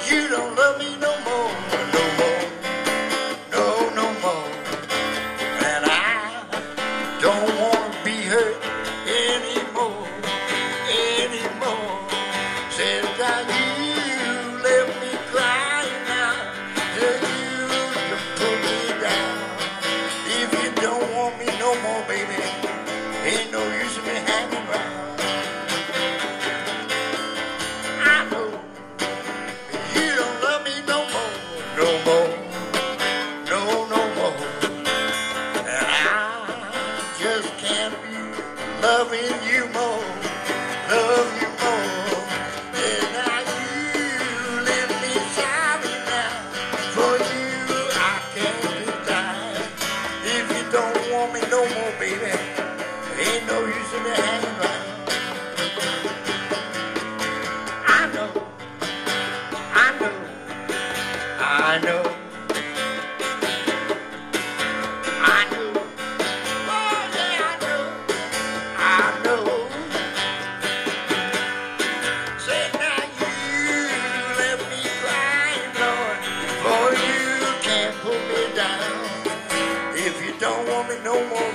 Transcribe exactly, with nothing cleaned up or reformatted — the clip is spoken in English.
You don't love me no more, no more, no, no more. And I don't want to be hurt anymore, anymore. Said that you left me crying now, till you to put me down. If you don't want me no more, baby, ain't no use in me hanging around. No more, no, no more. And I just can't be loving you more, love you more. And now you leave me sorry now. For you I can't die. If you don't want me no more, baby, ain't no use in me hanging around. I know, I know. I know, I know, oh yeah, I know, I know. Say now you left me crying, Lord, for you can't put me down. If you don't want me no more,